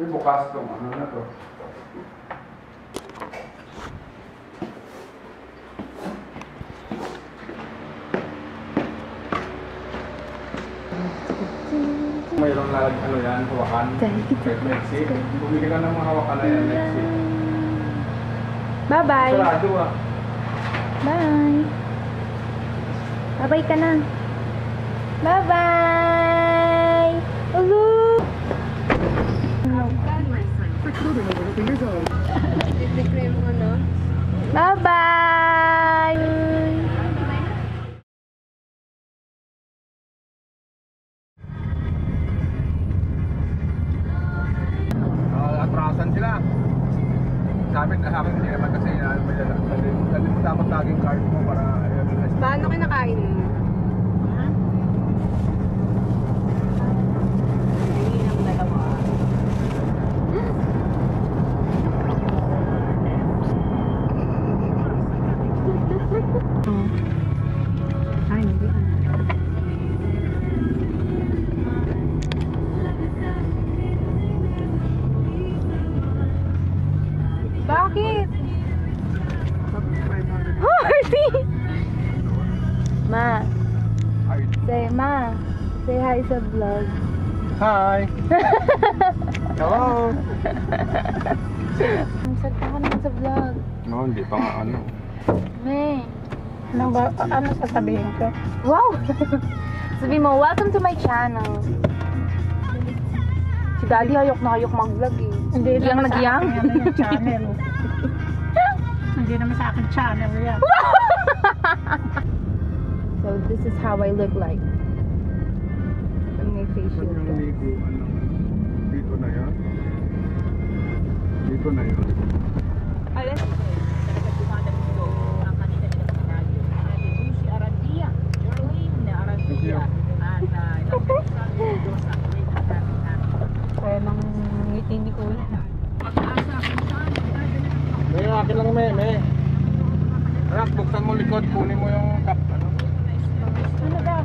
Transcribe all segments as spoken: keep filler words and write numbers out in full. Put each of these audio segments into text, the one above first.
bukas itong ano na to. Mayroong lalag ano yan, hawakan. Kahit Lexi. Bumili ka ng mga hawakan na yan, Lexi. Bye-bye. Sarado ah. Bye. Bye-bye ka na. Bye-bye. Hello. Bye-bye. Atrasan sila. Sabi na sa akin hindi naman kasi ano ba yan. Kasi mo dapat laging card mo para paano kinakain mo? Ay, hindi. Bakit? Hardy! Ma, say, ma, say hi sa vlog. Hi! Hello! Magsalita ka naman sa vlog. No, hindi pa nga ano. Me. Ano ba? Ano sasabihin ko? Wow! Sabi mo, welcome to my channel. Si Daddy ayok na ayok mag-vlog eh. Hindi Giyang naman sa nagyang? akin yan yung channel. Hindi naman sa akin channel yan. So this is how I look like. Pag may facial Saan yung ka. liguan ng dito na yan? Dito na yan. Alin? Kaya nang ngiti ni Kuya. May akin lang may, may. Anak, buksan mo likod, kunin mo yung cup. Ano? Ano ba?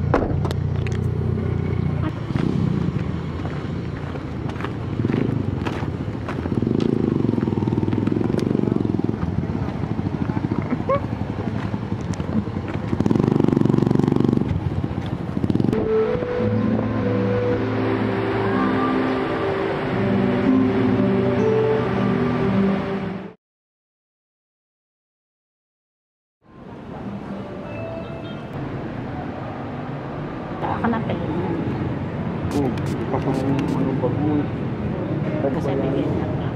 Ako na pala. Oo, kapag ano bag mo. Pwede ba yan?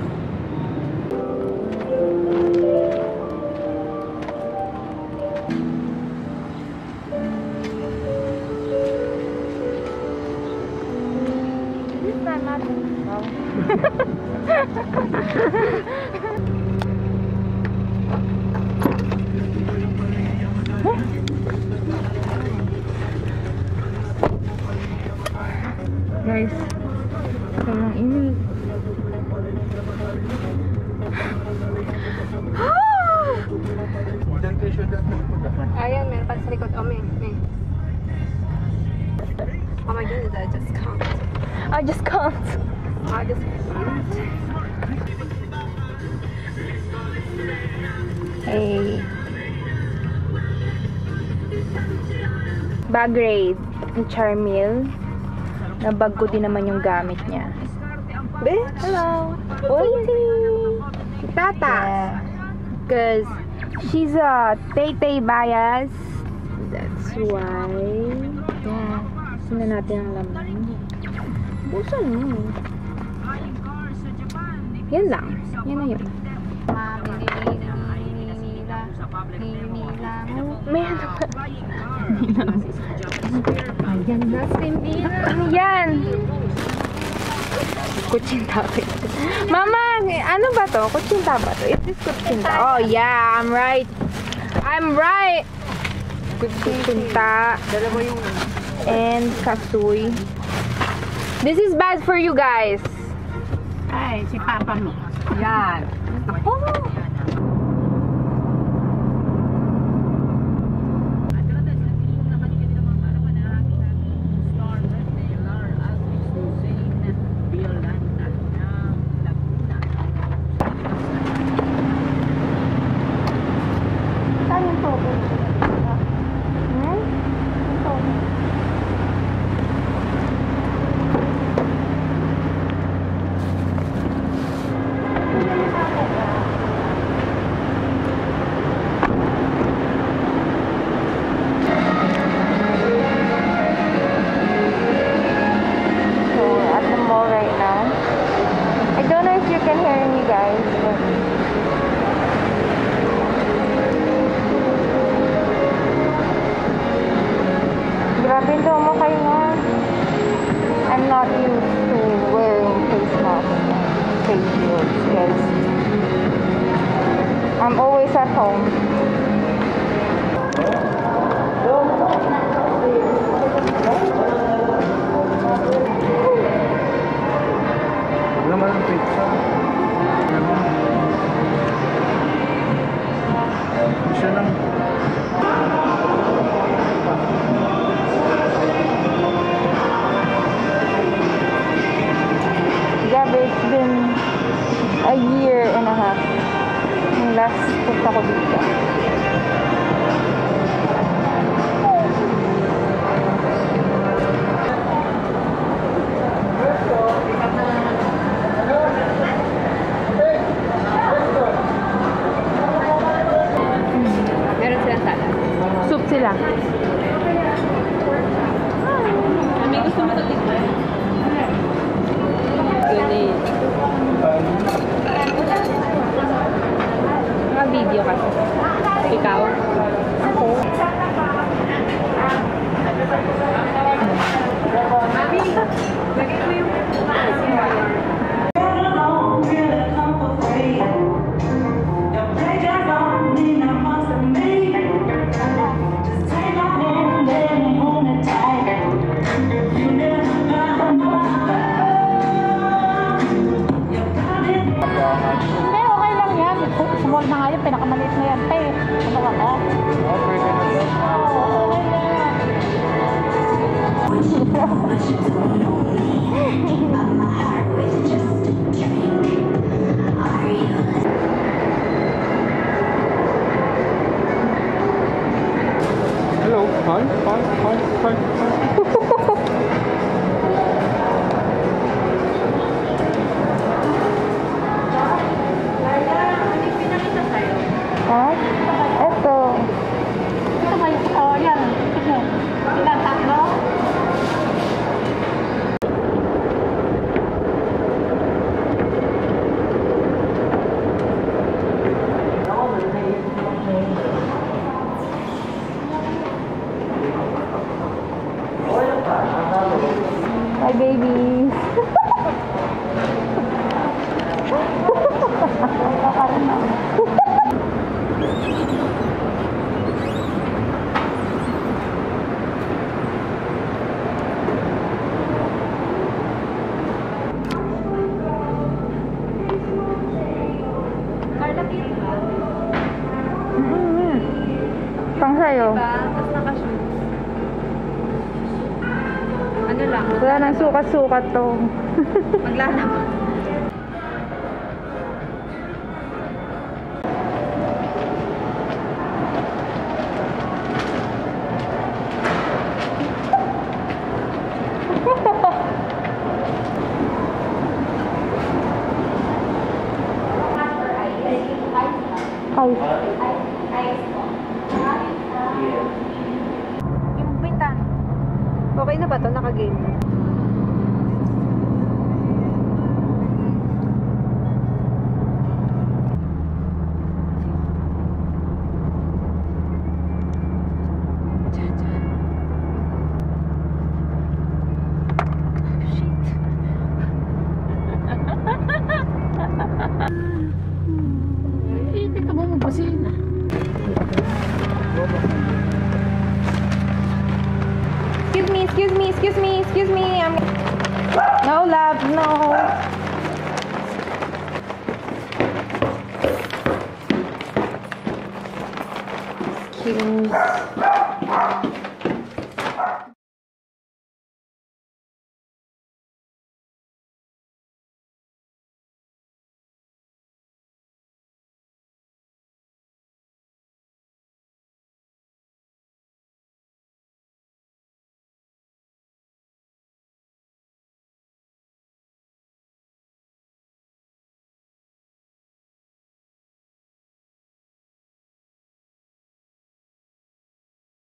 This is not not wow. Guys, parang init. Diyan tissue dyan. Ayan, meron pa sa likod. Oh, may, may. Oh my goodness, I just can't. I just can't. I just can't. Hey. Bag raid. Ang Charmil. Na bag ko din naman yung gamit niya. Be? Hello. Oity. Tata. Yeah. Because she's a Tay-Tay bias. That's why. Yeah. Sino natin ang laman. Busan mo. Yan lang. Yan na yun. May ano ba? Ayan na, Cindy. Ano yan? Kutsinta ba ito? Mama, ano ba to? Kutsinta ba to? Is this kutsinta? Oh yeah, I'm right. I'm right. Kutsinta. Dalawa yung And kasoy. This is bad for you guys. ay, si Papa mo. Yan. Ako. Yeah, pinto mo kayo nga. I'm not used to wearing face masks and face shields because I'm always at home. Huwag naman ang pizza. Siya lang. Grabe, it's been a year and a half yung last punta ko dito. Meron silang salad. Soup sila. May gusto mo ito tignan? Ganit. Mga video kasi. Ikaw? Ako. Mami, lagay mo yung... Hindi, okay lang yan. Small na nga yun, pinakamaliit na yan. Tay, ano ka ka? Oh, pwede na to. Oo, okay lang. Hello. Hi. Hi. Hi. Hi. Ha? Eto. Ito ba yung... Oh, yan. Tignan. Ilan, tatlo? Hi, babies. Mm-hmm. Pang sa'yo. Diba? Tapos nakashoot. Ano lang? Wala nang sukat-sukat to. Maglalaba. Ay. Yung bitan. Okay na ba to? Naka-game? Hindi ka mo mabasin. Excuse me, excuse me, excuse me, excuse me. I'm... No, love, no. Excuse me.